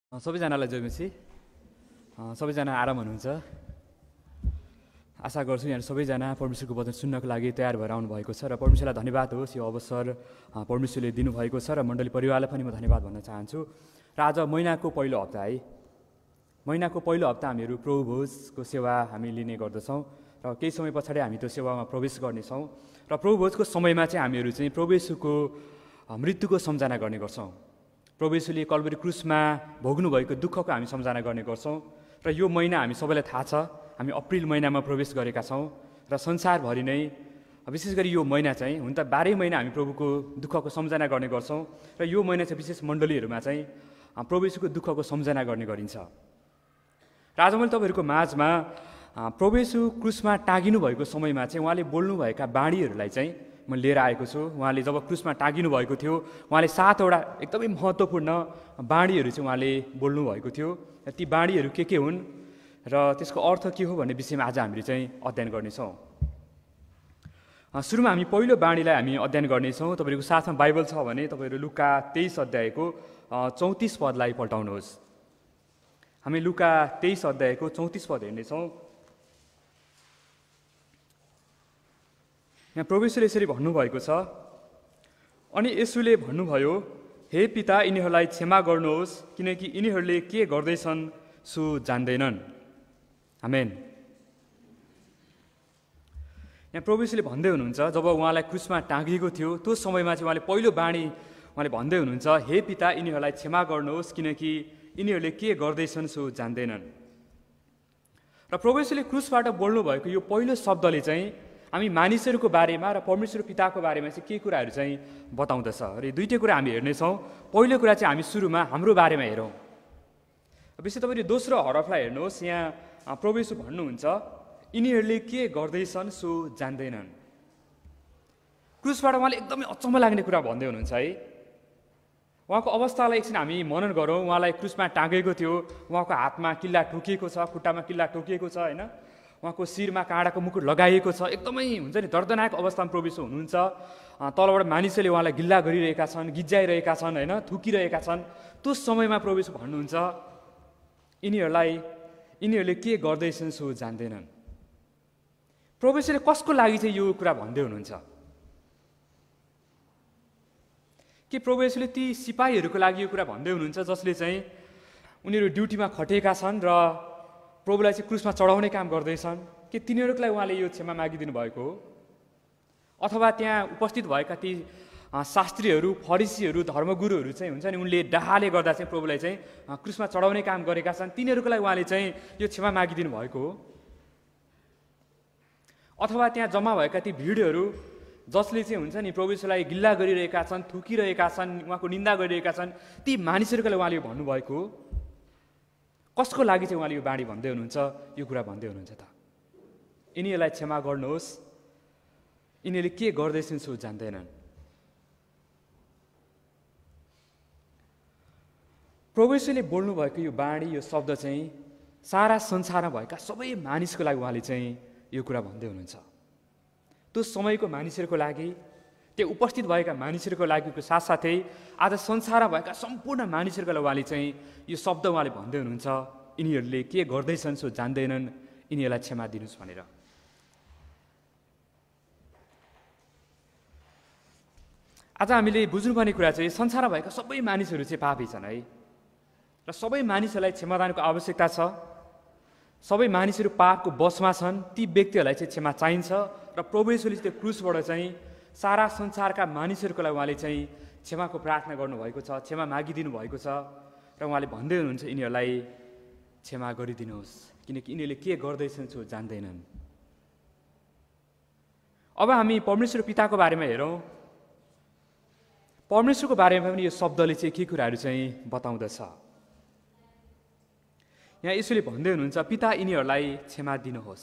सबैजनालाई जोमेसी सबैजना आराम हुनुहुन्छ। आशा गर्छु यहाँ सबैजना परमेश्वरको वचन सुन्नको लागि तयार भएर आउनु भएको छ र परमेश्वरलाई धन्यवाद होस्। यो अवसर परमेश्वरले दिनुभएको छ र मण्डली परिवारलाई पनि म धन्यवाद भन्न चाहन्छु। र आज महिनाको पहिलो हप्ता है, महिनाको पहिलो हप्ता हामीहरू प्रभु भोजको सेवा हामी लिने गर्दछौँ र केही समय पछाडि हामी त्यो सेवामा प्रवेश गर्नेछौँ। र प्रभु भोजको समयमा चाहिँ हामीहरू चाहिँ प्रभु येशूको मृत्युको सम्झना गर्ने गर्छौँ। प्रभु येशूले कल्वरी क्रुसमा भोग्नु भएको दुःखको हामी सम्झना गर्ने गर्छौँ। र यो महिना हामी सबैलाई थाहा छ, हामी अप्रिल महिनामा प्रवेश गरेका छौँ र संसारभरि नै विशेष गरी यो महिना चाहिँ हुन त 12 महिना हामी प्रभुको दुःखको सम्झना गर्ने गर्छौँ र यो महिना चाहिँ विशेष मण्डलीहरूमा चाहिँ प्रभु येशूको दुःखको सम्झना गर्ने गरिन्छ। र आज मैले तपाईँहरूको माझमा प्रभु येशू क्रुसमा टाँगिनु भएको समयमा चाहिँ उहाँले बोल्नुभएका बाणीहरूलाई चाहिँ म लिएर आएको छु। उहाँले जब क्रुसमा टाँगिनु भएको थियो उहाँले 7वटा एकदमै महत्त्वपूर्ण बाणीहरू चाहिँ उहाँले बोल्नु भएको थियो। र ती बाणीहरू के हुन् र त्यसको अर्थ के हो भन्ने विषयमा आज हामीले चाहिँ अध्ययन गर्नेछौँ। सुरुमा हामी पहिलो बाणीलाई हामी अध्ययन गर्नेछौँ। तपाईँको साथमा बाइबल छ भने तपाईँहरू लुका 23 अध्यायको 34 पदलाई पल्टाउनुहोस्। हामी लुका 23 अध्यायको 34 पद हेर्नेछौँ। यहाँ प्रभु येशूले यसरी भन्नुभएको छ, अनि येशूले भन्नुभयो, हे पिता, यिनीहरूलाई क्षमा गर्नुहोस् किनकि यिनीहरूले के गर्दैछन् सो जान्दैनन्। आमेन। यहाँ प्रभु येशूले भन्दै हुनुहुन्छ, जब उहाँलाई क्रुसमा टाँगिएको थियो त्यो समयमा चाहिँ उहाँले पहिलो बाणी उहाँले भन्दै हुनुहुन्छ, हे पिता, यिनीहरूलाई क्षमा गर्नुहोस् किनकि यिनीहरूले के गर्दैछन् सो जान्दैनन्। र प्रभु येशूले क्रुसबाट बोल्नुभएको यो पहिलो शब्दले चाहिँ हामी मानिसहरूको बारेमा र परमेश्वर पिताको बारेमा चाहिँ के कुराहरू चाहिँ बताउँदछ। र यो दुईटै कुरा हामी हेर्नेछौँ। पहिलो कुरा चाहिँ हामी सुरुमा हाम्रो बारेमा हेरौँ। विशेष तपाईँले दोस्रो हरफलाई हेर्नुहोस्। यहाँ प्रभु येशू भन्नुहुन्छ, यिनीहरूले के गर्दैछन् सो जान्दैनन्। क्रुसबाट उहाँले एकदमै अचम्म लाग्ने कुरा भन्दै हुनुहुन्छ है। उहाँको अवस्थालाई एकछिन हामी मनन गरौँ। उहाँलाई क्रुसमा टाँगेको थियो, उहाँको हातमा किल्ला ठोकिएको छ, खुट्टामा किल्ला ठोकिएको छ होइन, उहाँको शिरमा काँडाको मुकुट लगाइएको छ। एकदमै हुन्छ नि दर्दनाक अवस्थामा प्रभु येशू हुनुहुन्छ। तलबाट मानिसहरूले उहाँलाई गिल्ला गरिरहेका छन्, गिज्जाइरहेका छन् होइन, थुकिरहेका छन्। त्यो समयमा प्रभु येशू भन्नुहुन्छ, यिनीहरूले के गर्दैछन् सो जान्दैनन्। प्रभु येशूले कसको लागि चाहिँ यो कुरा भन्दै हुनुहुन्छ? के प्रभु येशूले ती सिपाहीहरूको लागि यो कुरा भन्दै हुनुहुन्छ जसले चाहिँ उनीहरू ड्युटीमा खटेका छन् र प्रभुलाई चाहिँ क्रुसमा चढाउने काम गर्दैछन्? के तिनीहरूको लागि उहाँले यो क्षमा मागिदिनु भएको हो? अथवा त्यहाँ उपस्थित भएका ती शास्त्रीहरू, फरिसीहरू, धर्मगुरुहरू चाहिँ हुन्छ नि, उनले डाहाले गर्दा चाहिँ प्रभुलाई चाहिँ क्रुसमा चढाउने काम गरेका छन्, तिनीहरूको लागि उहाँले चाहिँ यो क्षमा मागिदिनु भएको हो? अथवा त्यहाँ जम्मा भएका ती भिडहरू जसले चाहिँ हुन्छ नि प्रभु येशूलाई गिल्ला गरिरहेका छन्, थुकिरहेका छन्, उहाँको निन्दा गरिरहेका छन्, ती मानिसहरूको लागि उहाँले यो भन्नुभएको हो? कसको लागि चाहिँ उहाँले यो बाणी भन्दै हुनुहुन्छ, यो कुरा भन्दै हुनुहुन्छ त? यिनीहरूलाई क्षमा गर्नुहोस्, यिनीहरूले के गर्दैछन् सो जान्दैनन्। प्रभु येशूले बोल्नुभएको यो बाणी, यो शब्द चाहिँ सारा संसारमा भएका सबै मानिसको लागि उहाँले चाहिँ यो कुरा भन्दै हुनुहुन्छ। त्यो समयको मानिसहरूको लागि, त्यो उपस्थित भएका मानिसहरूको लागिको साथसाथै आज संसारमा भएका सम्पूर्ण मानिसहरूको लागि उहाँले चाहिँ यो शब्द उहाँले भन्दै हुनुहुन्छ, यिनीहरूले के गर्दैछन् सो जान्दैनन्, यिनीहरूलाई क्षमा दिनुहोस् भनेर। आज हामीले बुझ्नुपर्ने कुरा चाहिँ संसारमा भएका सबै मानिसहरू चाहिँ पापी छन् है, र सबै मानिसहरूलाई क्षमादानको आवश्यकता छ। सबै मानिसहरू पापको वशमा छन्, ती व्यक्तिहरूलाई चाहिँ क्षमा चाहिन्छ। र प्रभु येशूले त्यो क्रुसबाट चाहिँ सारा संसारका मानिसहरूको लागि उहाँले चाहिँ क्षमाको प्रार्थना गर्नुभएको छ, क्षमा मागिदिनु भएको छ। र उहाँले भन्दै हुनुहुन्छ, यिनीहरूलाई क्षमा गरिदिनुहोस् किनकि यिनीहरूले के गर्दैछन् सो जान्दैनन्। अब हामी परमेश्वर पिताको बारेमा हेरौँ। परमेश्वरको बारेमा पनि यो शब्दले चाहिँ के कुराहरू चाहिँ बताउँदछ। यहाँ येशूले भन्दै हुनुहुन्छ, पिता, यिनीहरूलाई क्षमा दिनुहोस्।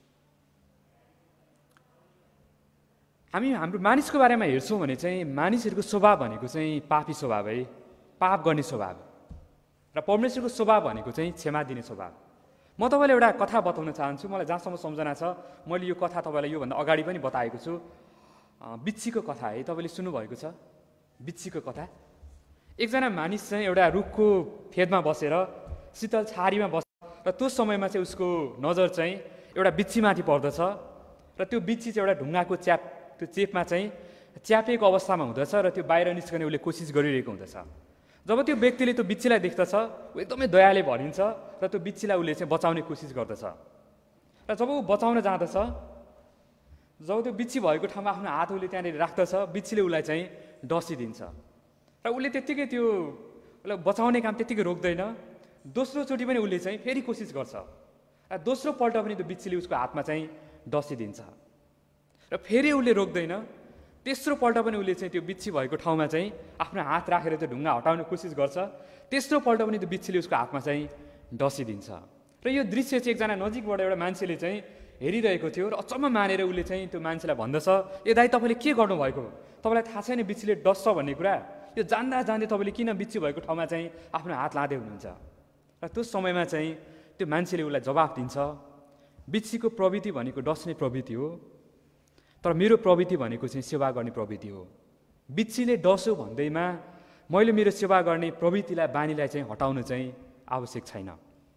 हामी हाम्रो मानिसको बारेमा हेर्छौँ भने चाहिँ मानिसहरूको स्वभाव भनेको चाहिँ पापी स्वभाव है, पाप गर्ने स्वभाव। र परमेश्वरको स्वभाव भनेको चाहिँ क्षमा दिने स्वभाव। म तपाईँलाई एउटा कथा बताउन चाहन्छु। मलाई जहाँसम्म सम्झना छ, मैले यो कथा तपाईँलाई योभन्दा अगाडि पनि बताएको छु। बिच्छीको कथा है, तपाईँले सुन्नुभएको छ बिच्छीको कथा? एकजना मानिस चाहिँ एउटा रुखको फेदमा बसेर शीतल छारीमा बस्छ र त्यो समयमा चाहिँ उसको नजर चाहिँ एउटा बिच्छीमाथि पर्दछ र त्यो बिच्छी चाहिँ एउटा ढुङ्गाको त्यो चेपमा चाहिँ च्यापेको अवस्थामा हुँदछ र त्यो बाहिर निस्कने उसले कोसिस गरिरहेको हुँदछ। जब त्यो व्यक्तिले त्यो बिच्छीलाई देख्दछ ऊ एकदमै दयाले भरिन्छ र त्यो बिच्छीलाई उसले चाहिँ बचाउने कोसिस गर्दछ र जब ऊ बचाउन जाँदछ, जब त्यो बिच्छी भएको ठाउँमा आफ्नो हात उसले त्यहाँनिर राख्दछ, बिच्छीले उसलाई चाहिँ डसिदिन्छ र उसले त्यत्तिकै त्यो उसलाई बचाउने काम त्यत्तिकै रोक्दैन। दोस्रोचोटि पनि उसले चाहिँ फेरि कोसिस गर्छ र दोस्रो पल्ट पनि त्यो बिच्छीले उसको हातमा चाहिँ डसिदिन्छ र फेरि उसले रोक्दैन। तेस्रो पल्ट पनि उसले चाहिँ त्यो बिच्छी भएको ठाउँमा चाहिँ आफ्नो हात राखेर त्यो ढुङ्गा हटाउने कोसिस गर्छ। तेस्रो पल्ट पनि त्यो बिच्छीले उसको हातमा चाहिँ डसिदिन्छ र यो दृश्य चाहिँ एकजना नजिकबाट एउटा मान्छेले चाहिँ हेरिरहेको थियो र अचम्म मानेर उसले चाहिँ त्यो मान्छेलाई भन्दछ, ए दाइ तपाईँले के गर्नुभएको, तपाईँलाई थाहा छैन बिच्छीले डस्छ भन्ने कुरा, यो जान्दा जान्दै तपाईँले किन बिच्छी भएको ठाउँमा चाहिँ आफ्नो हात लाँदै हुनुहुन्छ। र त्यो समयमा चाहिँ त्यो मान्छेले उसलाई जवाफ दिन्छ, बिच्छीको प्रवृत्ति भनेको डस्ने प्रवृत्ति हो, तर मेरो प्रवृत्ति भनेको चाहिँ सेवा गर्ने प्रवृत्ति हो। बिच्छीले डस्यो भन्दैमा मैले मेरो सेवा गर्ने प्रवृत्तिलाई बानीलाई चाहिँ हटाउनु चाहिँ आवश्यक छैन।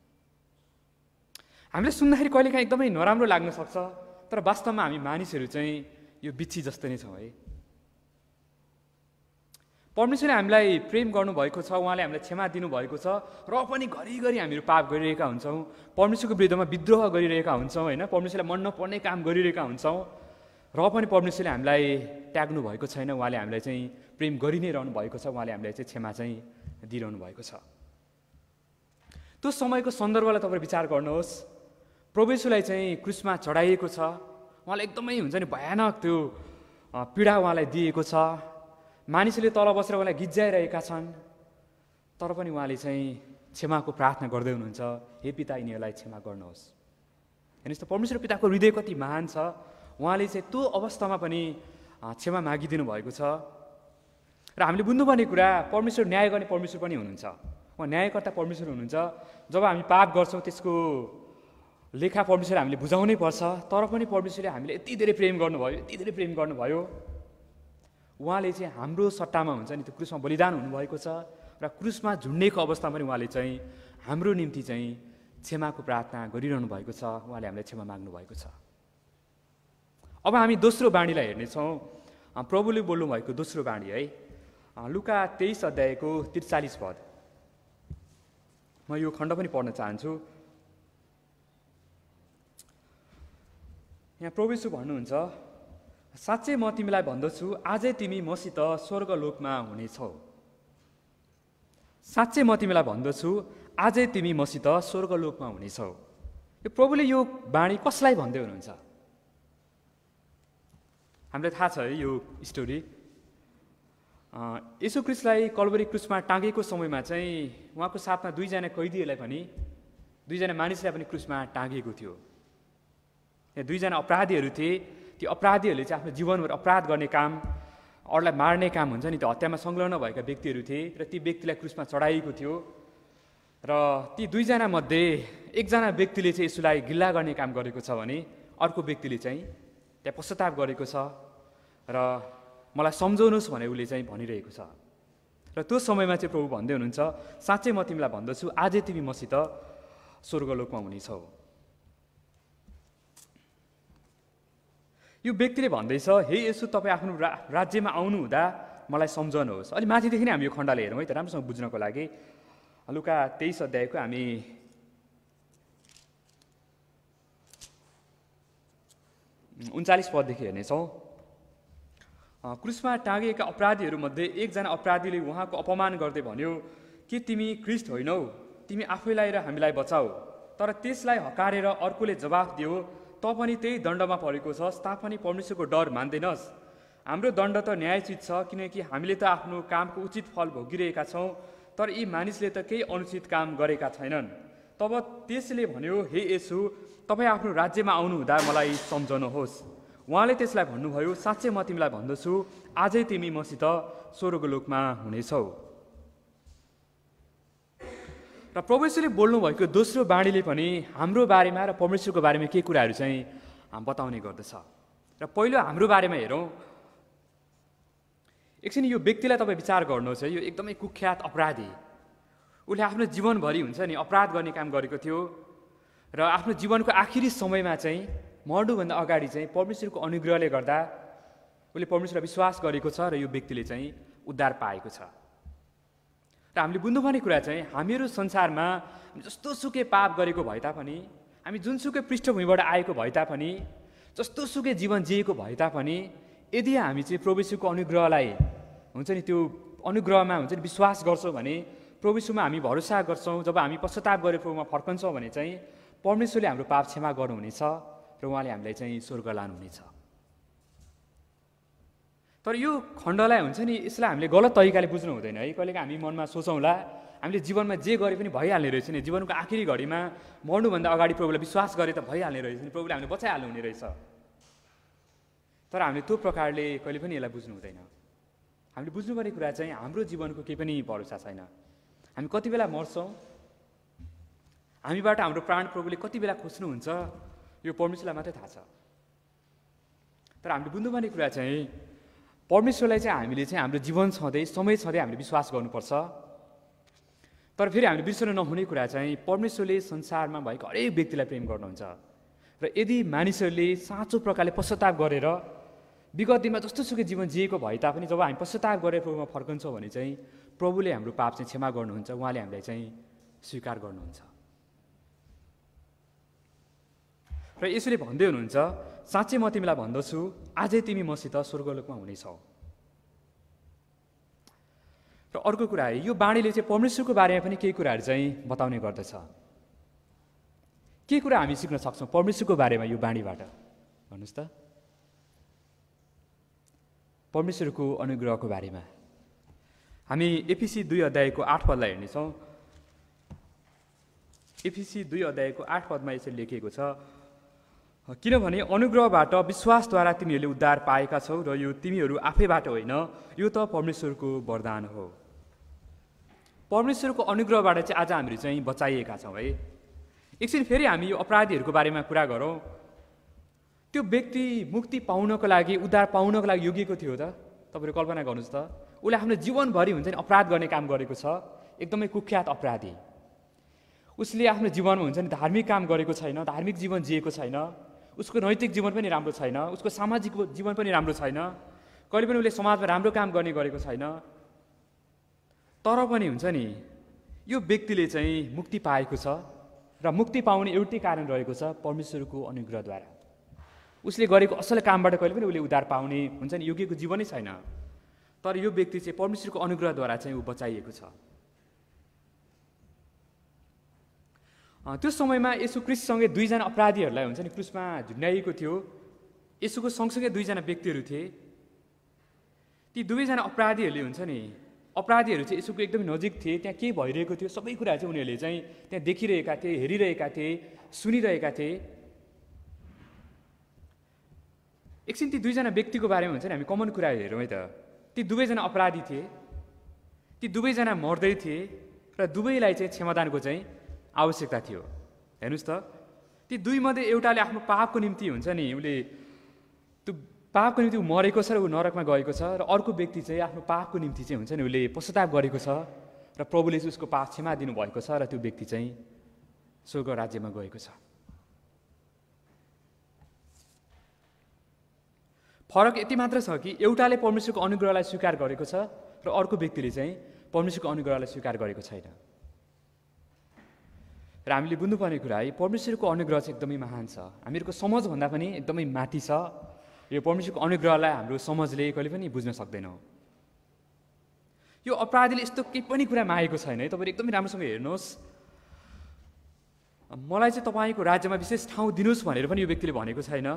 हामीले सुन्दाखेरि कहिलेकाहीँ एकदमै नराम्रो लाग्न सक्छ, तर वास्तवमा हामी मानिसहरू चाहिँ यो बिच्छी जस्तै नै छौँ है। परमेश्वरले हामीलाई प्रेम गर्नुभएको छ, उहाँले हामीलाई क्षमा दिनुभएको छ, र पनि घरिघरि हामीहरू पाप गरिरहेका हुन्छौँ, परमेश्वरको विरुद्धमा विद्रोह गरिरहेका हुन्छौँ होइन, परमेश्वरलाई मन नपर्ने काम गरिरहेका हुन्छौँ, र पनि परमेश्वरले हामीलाई त्याग्नु भएको छैन। उहाँले हामीलाई चाहिँ प्रेम गरि नै रहनु भएको छ, उहाँले हामीलाई चाहिँ क्षमा चाहिँ दिइरहनु भएको छ। त्यो समयको सन्दर्भलाई तपाईँ विचार गर्नुहोस्। प्रभु येशूलाई चाहिँ क्रुसमा चढाइएको छ, उहाँलाई एकदमै हुन्छ नि भयानक त्यो पीडा उहाँलाई दिएको छ, मानिसले तल बसेर उहाँलाई गिज्जाइरहेका छन्, तर पनि उहाँले चाहिँ क्षमाको प्रार्थना गर्दै हुनुहुन्छ, हे पिता यिनीहरूलाई क्षमा गर्नुहोस्। हेर्नुहोस् त परमेश्वर पिताको हृदय कति महान छ, उहाँले चाहिँ त्यो अवस्थामा पनि क्षमा मागिदिनु भएको छ। र हामीले बुझ्नुपर्ने कुरा, परमेश्वर न्याय गर्ने परमेश्वर पनि हुनुहुन्छ, उहाँ न्यायकर्ता परमेश्वर हुनुहुन्छ। जब हामी पाप गर्छौँ त्यसको लेखा परमेश्वरले हामीले बुझाउनै पर्छ, तर पनि परमेश्वरले हामीले यति धेरै प्रेम गर्नुभयो, यति धेरै प्रेम गर्नुभयो, उहाँले चाहिँ हाम्रो सट्टामा हुन्छ नि त्यो क्रुसमा बलिदान हुनुभएको छ, र क्रुसमा झुन्डेको अवस्थामा पनि उहाँले चाहिँ हाम्रो निम्ति चाहिँ क्षमाको प्रार्थना गरिरहनु भएको छ, उहाँले हामीलाई क्षमा माग्नु भएको छ। अब हामी दोस्रो बाणीलाई हेर्नेछौँ, प्रभुले बोल्नुभएको दोस्रो बाणी है, लुका 23 अध्यायको 43 पद। म यो खण्ड पनि पढ्न चाहन्छु। यहाँ प्रभु येशू भन्नुहुन्छ, साँच्चै म तिमीलाई भन्दछु आजै तिमी मसित स्वर्गलोकमा हुनेछौ। साँच्चै म तिमीलाई भन्दछु आजै तिमी मसित स्वर्गलोकमा हुनेछौ। यो प्रभुले यो बाणी कसलाई भन्दै हुनुहुन्छ? हामीलाई थाहा छ है यो स्टोरी। येशू ख्रीष्टलाई कल्वरी क्रुसमा टाँगेको समयमा चाहिँ उहाँको साथमा दुईजना कैदीहरूलाई पनि, दुईजना मानिसलाई पनि क्रुसमा टाँगिएको थियो। यहाँ दुईजना अपराधीहरू थिए। त्यो अपराधीहरूले चाहिँ आफ्नो जीवनभर अपराध गर्ने काम, अरूलाई मार्ने काम हुन्छ नि, त्यो हत्यामा संलग्न भएका व्यक्तिहरू थिए र ती व्यक्तिलाई क्रुसमा चढाइएको थियो। र ती दुईजना मध्ये एकजना व्यक्तिले चाहिँ यसुलाई गिल्ला गर्ने काम गरेको छ भने अर्को व्यक्तिले चाहिँ त्यहाँ पश्चाताप गरेको छ र मलाई सम्झाउनुहोस् भने उसले चाहिँ भनिरहेको छ। र त्यो समयमा चाहिँ प्रभु भन्दै हुनुहुन्छ, साँच्चै म तिमीलाई भन्दछु आजै तिमी मसित स्वर्गलोकमा हुनेछौ। यो व्यक्तिले भन्दैछ, हे येशू तपाईँ आफ्नो राज्यमा आउनु हुँदा मलाई सम्झाउनुहोस्। अलि माथिदेखि नै हामी यो खण्डलाई हेरौँ है त, राम्रोसँग बुझ्नको लागि। लुका 23 अध्यायको हामी 39 पददेखि हेर्नेछौँ। क्रुसमा टाँगिएका अपराधीहरूमध्ये एकजना अपराधीले उहाँको अपमान गर्दै भन्यो, के तिमी ख्रीष्ट होइनौ? तिमी आफैलाई र हामीलाई बचाऊ। तर त्यसलाई हकारेर अर्कोले जवाफ दियो, त पनि त्यही दण्डमा परेको छस्, तापनि परमेश्वरको डर मान्दैनस्। हाम्रो दण्ड त न्यायोचित छ, किनकि हामीले त आफ्नो कामको उचित फल भोगिरहेका छौँ, तर यी मानिसले त केही अनुचित काम गरेका छैनन्। तब त्यसले भन्यो, हे येशू तपाईँ आफ्नो राज्यमा आउनुहुँदा मलाई सम्झाउनुहोस्। उहाँले त्यसलाई भन्नुभयो, साँच्चै म तिमीलाई भन्दछु आजै तिमी मसित स्वर्गलोकमा हुनेछौ। र प्रभु येशूले बोल्नुभएको दोस्रो बाणीले पनि हाम्रो बारेमा र परमेश्वरको बारेमा केही कुराहरू चाहिँ बताउने गर्दछ। र पहिलो हाम्रो बारेमा हेरौँ। एकछिन यो व्यक्तिलाई तपाईँ विचार गर्नुहोस् है, यो एकदमै कुख्यात अपराधी, उसले आफ्नो जीवनभरि हुन्छ नि अपराध गर्ने काम गरेको थियो र आफ्नो जीवनको आखिरी समयमा चाहिँ मर्नुभन्दा अगाडि चाहिँ परमेश्वरको अनुग्रहले गर्दा उसले परमेश्वरलाई विश्वास गरेको छ र यो व्यक्तिले चाहिँ उद्धार पाएको छ। र हामीले बुझ्नुपर्ने कुरा चाहिँ हामीहरू संसारमा जस्तो सुकै पाप गरेको भए तापनि, हामी जुनसुकै पृष्ठभूमिबाट आएको भए तापनि, जस्तो सुकै जीवन जिएको भए तापनि, यदि हामी चाहिँ प्रभु यीशुको अनुग्रहलाई हुन्छ नि त्यो अनुग्रहमा हुन्छ नि विश्वास गर्छौँ भने, प्रभु यीशुमा हामी भरोसा गर्छौँ, जब हामी पश्चाताप गरेर प्रभुमा फर्कन्छौँ भने चाहिँ परमेश्वरले हाम्रो पाप क्षमा गर्नुहुनेछ र उहाँले हामीलाई चाहिँ स्वर्ग लानुहुनेछ। तर यो खण्डलाई हुन्छ नि यसलाई हामीले गलत तरिकाले बुझ्नु हुँदैन है। कहिलेकाहीँ हामी मनमा सोचौँला हामीले जीवनमा जे गरे पनि भइहाल्ने रहेछ नि, जीवनको आखिरी घडीमा मर्नुभन्दा अगाडि प्रभुलाई विश्वास गरे त भइहाल्ने रहेछ नि, प्रभुले हामीले बचाइहाल्नु हुने रहेछ। तर हामीले त्यो प्रकारले कहिले पनि यसलाई बुझ्नु हुँदैन। हामीले बुझ्नुपर्ने कुरा चाहिँ हाम्रो जीवनको केही पनि भरोसा छैन। हामी कति बेला मर्छौँ, हामीबाट हाम्रो प्राण प्रभुले कति बेला खोज्नुहुन्छ यो परमेश्वरलाई मात्रै थाहा छ। तर हामीले बुझ्नुपर्ने कुरा चाहिँ परमेश्वरलाई चाहिँ हामीले चाहिँ हाम्रो जीवन छँदै समय छँदै हामीले विश्वास गर्नुपर्छ। तर फेरि हामीले बिर्सन नहुने कुरा चाहिँ परमेश्वरले संसारमा भएको हरेक व्यक्तिलाई प्रेम गर्नुहुन्छ र यदि मानिसहरूले साँचो प्रकारले पश्चाताप गरेर विगत दिनमा जस्तोसुकै जीवन जिएको भए तापनि जब हामी पश्चाताप गरेर प्रभुमा फर्कन्छौँ भने चाहिँ प्रभुले हाम्रो पाप चाहिँ क्षमा गर्नुहुन्छ, उहाँले हामीलाई चाहिँ स्वीकार गर्नुहुन्छ। र यसरी भन्दै हुनुहुन्छ, साँच्चै म तिमीलाई भन्दछु आजै तिमी मसित स्वर्गलोकमा हुनेछौ। र अर्को कुरा है, यो बाणीले चाहिँ परमेश्वरको बारेमा पनि केही कुराहरू चाहिँ बताउने गर्दछ। के कुरा हामी सिक्न सक्छौँ परमेश्वरको बारेमा यो बाणीबाट भन्नुहोस् त? परमेश्वरको अनुग्रहको बारेमा हामी एफिसी 2 अध्यायको 8 पदलाई हेर्नेछौँ। एफिसी 2 अध्यायको 8 पदमा यसरी लेखिएको छ, किनभने अनुग्रहबाट विश्वासद्वारा तिमीहरूले उद्धार पाएका छौ र यो तिमीहरू आफैबाट होइन, यो त परमेश्वरको वरदान हो। परमेश्वरको अनुग्रहबाट चाहिँ आज हामीहरू चाहिँ बचाइएका छौँ है। एकछिन फेरि हामी यो अपराधीहरूको बारेमा कुरा गरौँ। त्यो व्यक्ति मुक्ति पाउनको लागि, उद्धार पाउनको लागि योग्यको थियो त? तपाईँहरू कल्पना गर्नुहोस् त, उसले आफ्नो जीवनभरि हुन्छ नि अपराध गर्ने काम गरेको छ, एकदमै कुख्यात अपराधी। उसले आफ्नो जीवनमा हुन्छ नि धार्मिक काम गरेको छैन, धार्मिक जीवन जिएको छैन, उसको नैतिक जीवन पनि राम्रो छैन, उसको सामाजिक जीवन पनि राम्रो छैन, कहिले पनि उसले समाजमा राम्रो काम गर्ने गरेको छैन। तर पनि हुन्छ नि यो व्यक्तिले चाहिँ मुक्ति पाएको छ र मुक्ति पाउने एउटै कारण रहेको छ परमेश्वरको अनुग्रहद्वारा। उसले गरेको असल कामबाट कहिले पनि उसले उद्धार पाउने हुन्छ नि योग्यको जीवनै छैन। तर यो व्यक्ति चाहिँ परमेश्वरको अनुग्रहद्वारा चाहिँ ऊ बचाइएको छ। त्यो समयमा यसु क्रिस्टसँगै 2 जना अपराधीहरूलाई हुन्छ नि क्रुसमा झुन्डाइएको थियो। यसुको सँगसँगै 2 जना व्यक्तिहरू थिए। ती 2 जना अपराधीहरूले हुन्छ नि अपराधीहरू चाहिँ यसुको एकदमै नजिक थिए, त्यहाँ के भइरहेको थियो सबै कुरा चाहिँ उनीहरूले चाहिँ त्यहाँ देखिरहेका थिए, हेरिरहेका थिए, सुनिरहेका थिए। एकछिन ती 2 जना व्यक्तिको बारेमा हुन्छ नि हामी कमन कुरा हेरौँ है त। ती 2 जना अपराधी थिए, ती 2 जना मर्दै थिए र दुवैलाई चाहिँ क्षमादानको चाहिँ आवश्यकता थियो। हेर्नुहोस् त, ती 2 मध्ये एउटाले आफ्नो पापको निम्ति हुन्छ नि उसले त्यो पापको निम्ति मरेको छ र ऊ नरकमा गएको छ, र अर्को व्यक्ति चाहिँ आफ्नो पापको निम्ति चाहिँ हुन्छ नि उसले पश्चाताप गरेको छ र प्रभुले चाहिँ उसको पाप क्षमा दिनुभएको छ र त्यो व्यक्ति चाहिँ स्वर्ग राज्यमा गएको छ। फरक यति मात्र छ कि एउटाले परमेश्वरको अनुग्रहलाई स्वीकार गरेको छ र अर्को व्यक्तिले चाहिँ परमेश्वरको अनुग्रहलाई स्वीकार गरेको छैन। र हामीले बुझ्नुपर्ने कुरा है, परमेश्वरको अनुग्रह चाहिँ एकदमै महान छ, हामीहरूको समझभन्दा पनि एकदमै माथि छ। यो परमेश्वरको अनुग्रहलाई हाम्रो समझले कहिले पनि बुझ्न सक्दैनौँ। यो अपराधीले यस्तो केही पनि कुरा मागेको छैन है। तपाईँले एकदमै राम्रोसँग हेर्नुहोस्, मलाई चाहिँ तपाईँको राज्यमा विशेष ठाउँ दिनुहोस् भनेर पनि यो व्यक्तिले भनेको छैन।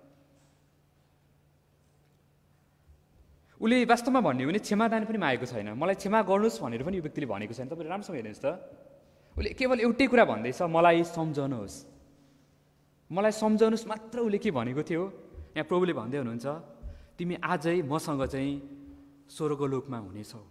उसले वास्तवमा भन्ने हो भने क्षमादान पनि मागेको छैन, मलाई क्षमा गर्नुहोस् भनेर पनि यो व्यक्तिले भनेको छैन। तपाईँले राम्रोसँग हेर्नुहोस् त, उसले केवल एउटै कुरा भन्दैछ, मलाई सम्झनुहोस्, मलाई सम्झनुहोस् मात्र उसले के भनेको थियो। यहाँ प्रभुले भन्दै हुनुहुन्छ, तिमी आजै मसँग चाहिँ स्वर्गलोकमा हुनेछौ।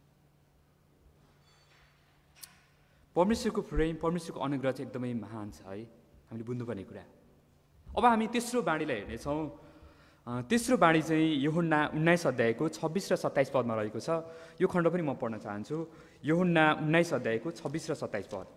परमेश्वरको प्रेम, परमेश्वरको अनुग्रह चाहिँ एकदमै महान छ है, हामीले बुझ्नुपर्ने कुरा। अब हामी तेस्रो बाणीलाई हेर्नेछौँ। तेस्रो बाणी चाहिँ यूहन्ना 19 अध्यायको 26 र 27 पदमा रहेको छ। यो खण्ड पनि म पढ्न चाहन्छु। यूहन्ना 19 अध्यायको 26 र 27 पद।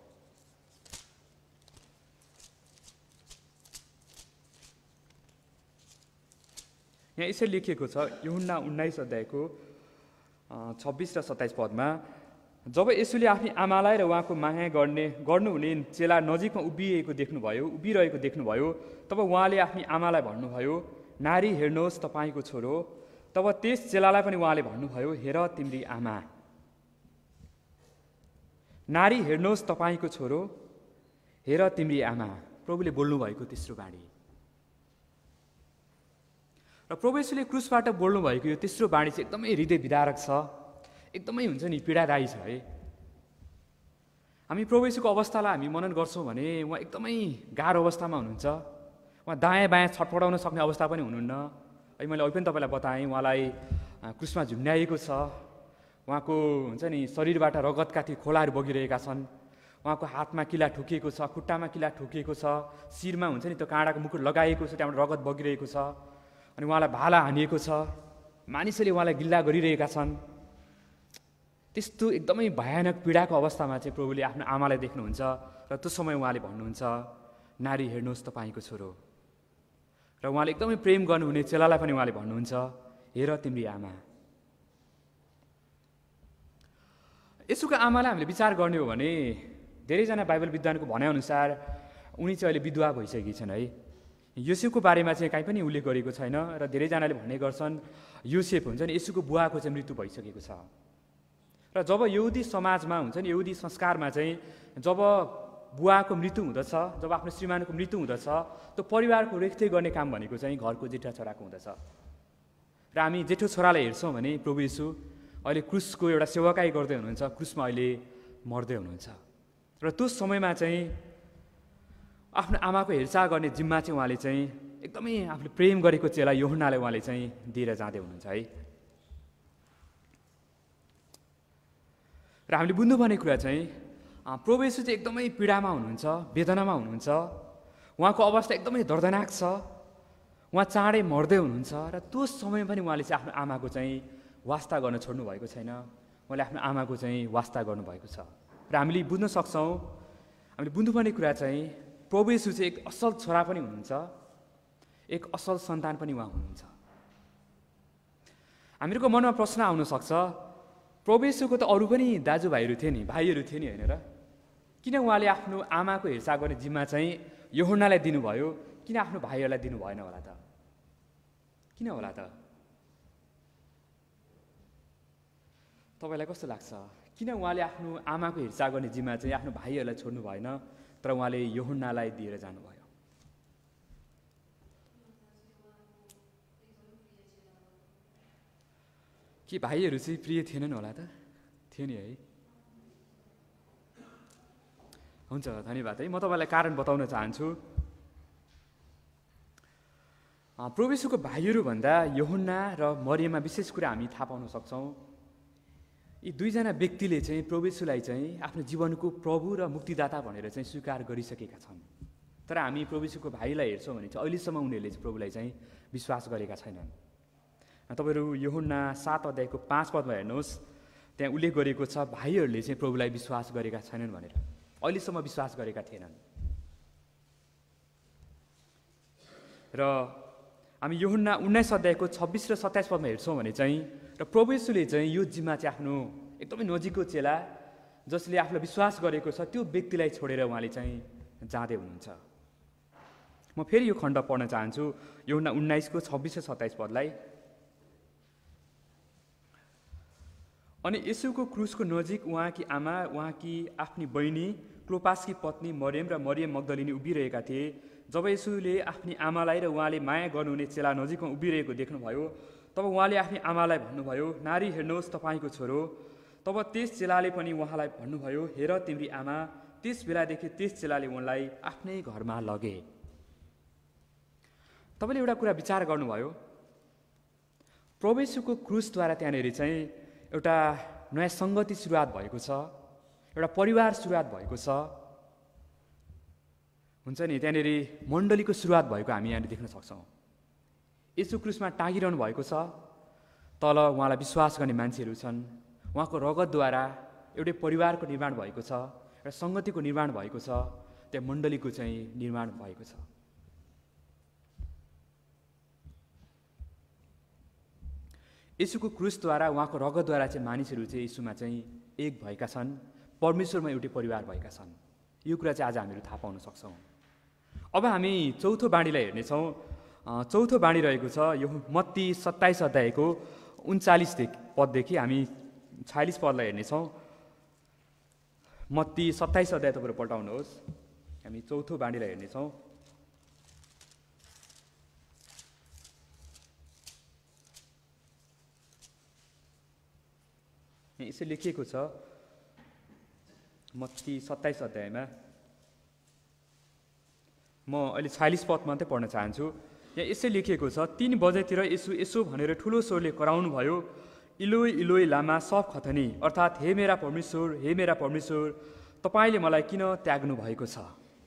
यहाँ यसरी लेखिएको छ, यूहन्ना 19 अध्यायको 26 र 27 पदमा, जब यसुले आफ्नी आमालाई र उहाँको माया गर्नुहुने चेला नजिकमा उभिरहेको देख्नुभयो, तब उहाँले आफ्नी आमालाई भन्नुभयो, नारी हेर्नुहोस् तपाईँको छोरो। तब त्यस चेलालाई पनि उहाँले भन्नुभयो, हेर तिम्री आमा। नारी हेर्नुहोस् तपाईँको छोरो, हेर तिम्री आमा। प्रभुले बोल्नुभएको तेस्रो बाणी। र प्रभु येशूले क्रुसबाट बोल्नुभएको यो तेस्रो बाणी चाहिँ एकदमै हृदय विदारक छ, एकदमै हुन्छ नि पीडादायी छ है। हामी प्रभु येशूको अवस्थालाई हामी मनन गर्छौँ भने उहाँ एकदमै गाह्रो अवस्थामा हुनुहुन्छ। उहाँ दायाँ बायाँ छटपटाउन सक्ने अवस्था पनि हुनुहुन्न है। मैले अघि पनि तपाईँलाई बताएँ, उहाँलाई क्रुसमा झुन्ड्याइएको छ। उहाँको हुन्छ नि शरीरबाट रगतका ती खोलाहरू बगिरहेका छन्। उहाँको हातमा किला ठोकिएको छ, खुट्टामा किला ठोकिएको छ, शिरमा हुन्छ नि त्यो काँडाको मुकुट लगाइएको छ, त्यहाँबाट रगत बगिरहेको छ। अनि उहाँलाई भाला हानिएको छ, मानिसहरूले उहाँलाई गिल्ला गरिरहेका छन्। त्यस्तो एकदमै भयानक पीडाको अवस्थामा चाहिँ प्रभुले आफ्नो आमालाई देख्नुहुन्छ र त्यो समय उहाँले भन्नुहुन्छ, नारी हेर्नुहोस् तपाईँको छोरो। र उहाँले एकदमै प्रेम गर्नुहुने चेलालाई पनि उहाँले भन्नुहुन्छ, हेर तिम्री आमा। यसुको आमालाई हामीले विचार गर्ने हो भने धेरैजना बाइबल विद्वानको भनाइअनुसार उनी चाहिँ अहिले विधवा भइसकेकी छन् है। योसेफको बारेमा चाहिँ कहीँ पनि उल्लेख गरेको छैन र धेरैजनाले भन्ने गर्छन् योसेफ हुन्छ नि यसुको बुवाको चाहिँ मृत्यु भइसकेको छ। र जब यहुदी समाजमा हुन्छ नि यहुदी संस्कारमा चाहिँ जब बुवाको मृत्यु हुँदछ, जब आफ्नो श्रीमानको मृत्यु हुँदछ, त्यो परिवारको रेखदेख गर्ने काम भनेको चाहिँ घरको जेठा छोराको हुँदछ। र हामी जेठो छोरालाई हेर्छौँ भने प्रभु येशू अहिले क्रुसको एउटा सेवाकाई गर्दै हुनुहुन्छ, क्रुसमा अहिले मर्दै हुनुहुन्छ। र त्यो समयमा चाहिँ आफ्नो आमाको हेरचाह गर्ने जिम्मा चाहिँ उहाँले चाहिँ एकदमै आफूले प्रेम गरेको चेला यूहन्नालाई उहाँले चाहिँ दिएर जाँदै हुनुहुन्छ है। र हामीले बुझ्नुपर्ने कुरा चाहिँ प्रभु येशू चाहिँ एकदमै पीडामा हुनुहुन्छ, वेदनामा हुनुहुन्छ। उहाँको अवस्था एकदमै दर्दनाक छ, उहाँ चाँडै मर्दै हुनुहुन्छ। र त्यो समय पनि उहाँले चाहिँ आफ्नो आमाको चाहिँ वास्ता गर्न छोड्नु भएको छैन, उहाँले आफ्नो आमाको चाहिँ वास्ता गर्नुभएको छ। र हामीले बुझ्न सक्छौँ, हामीले बुझ्नुपर्ने कुरा चाहिँ प्रभु येशू चाहिँ एक असल छोरा पनि हुनुहुन्छ, एक असल सन्तान पनि उहाँ हुनुहुन्छ। हामीहरूको मनमा प्रश्न आउन सक्छ, प्रभु येशूको त अरू पनि दाजुभाइहरू थिए नि, भाइहरू थिए नि होइन र, किन उहाँले आफ्नो आमाको हेरचाह गर्ने जिम्मा चाहिँ यूहन्नालाई दिनुभयो, किन आफ्नो भाइहरूलाई दिनु भएन होला त? किन होला त? तपाईँलाई कस्तो लाग्छ? किन उहाँले आफ्नो आमाको हेरचाह गर्ने जिम्मा चाहिँ आफ्नो भाइहरूलाई छोड्नु भएन, तर उहाँले यूहन्नालाई दिएर जानुभयो? के भाइहरू चाहिँ प्रिय थिएनन् होला त? थियो नि है। हुन्छ, धन्यवाद है। म तपाईँलाई कारण बताउन चाहन्छु। प्रभु येशूको भाइहरू भन्दा यूहन्ना र मरियममा विशेष कुरा हामी थाहा पाउन सक्छौँ। यी दुईजना व्यक्तिले चाहिँ प्रभु येशूलाई चाहिँ आफ्नो जीवनको प्रभु र मुक्तिदाता भनेर चाहिँ स्वीकार गरिसकेका छन्। तर हामी प्रभु येशूको भाइलाई हेर्छौँ भने चाहिँ अहिलेसम्म उनीहरूले चाहिँ प्रभुलाई चाहिँ विश्वास गरेका छैनन्। तपाईँहरू यूहन्ना 7 अध्यायको 5 पदमा हेर्नुहोस्, त्यहाँ उल्लेख गरिएको छ भाइहरूले चाहिँ प्रभुलाई विश्वास गरेका छैनन् भनेर, अहिलेसम्म विश्वास गरेका थिएनन्। र हामी यूहन्ना 19 अध्यायको 26 र 27 पदमा हेर्छौँ भने चाहिँ र प्रभु येशूले चाहिँ यो जिम्मा चाहिँ आफ्नो एकदमै नजिकको चेला जसले आफूलाई विश्वास गरेको छ त्यो व्यक्तिलाई छोडेर उहाँले चाहिँ जाँदै हुनुहुन्छ। म फेरि यो खण्ड पढ्न चाहन्छु, यूहन्ना 19 को 26 र 27 पदलाई। अनि येशूको क्रुसको नजिक उहाँकी आमा, उहाँकी आफ्नी बहिनी क्लोपासकी पत्नी मरियम र मरियम मग्दलिनी उभिरहेका थिए। जब येशूले आफ्नी आमालाई र उहाँले माया गर्नुहुने चेला नजिकमा उभिरहेको देख्नुभयो, तब उहाँले आफ्नी आमालाई भन्नुभयो, नारी हेर्नुहोस् तपाईँको छोरो। तब त्यस चेलाले पनि उहाँलाई भन्नुभयो, हेर तिम्री आमा। त्यस बेलादेखि त्यस चेलाले उनलाई आफ्नै घरमा लगे। तपाईँले एउटा कुरा विचार गर्नुभयो, प्रभु येशूको क्रुसद्वारा त्यहाँनिर चाहिँ एउटा नयाँ सङ्गति सुरुवात भएको छ, एउटा परिवार सुरुवात भएको छ, हुन्छ नि त्यहाँनिर मण्डलीको सुरुवात भएको हामी यहाँनिर देख्न सक्छौँ। येशू क्रुसमा टाँगिरहनु भएको छ। तल उहाँलाई विश्वास गर्ने मान्छेहरू छन्। उहाँको रगतद्वारा एउटै परिवारको निर्माण भएको छ, एउटा सङ्गतिको निर्माण भएको छ, त्यहाँ मण्डलीको चाहिँ निर्माण भएको छ। येशूको क्रुसद्वारा उहाँको रगतद्वारा चाहिँ मानिसहरू चाहिँ येशूमा चाहिँ एक भएका छन्, परमेश्वरमा एउटै परिवार भएका छन्। यो कुरा चाहिँ आज हामीहरू थाहा पाउन सक्छौँ। अब हामी चौथो बाणीलाई हेर्नेछौँ। चौथो बाणी रहेको छ यो मत्ती 27 अध्यायको 39 पददेखि हामी 46 पदलाई हेर्नेछौँ। मत्ती 27 अध्याय तपाईँहरू पल्टाउनुहोस्। हामी चौथो बाणीलाई हेर्नेछौँ। यसो लेखिएको छ मत्ती 27 अध्यायमा। म अहिले 46 पद मात्रै पढ्न चाहन्छु। यहाँ यसै लेखिएको छ, 3 बजेतिर यसो यसो भनेर ठुलो स्वरले कराउनु भयो, इलोई इलोई लामा सब खतनी, अर्थात् हे मेरा परमेश्वर तपाईँले मलाई किन त्याग्नु भएको छ।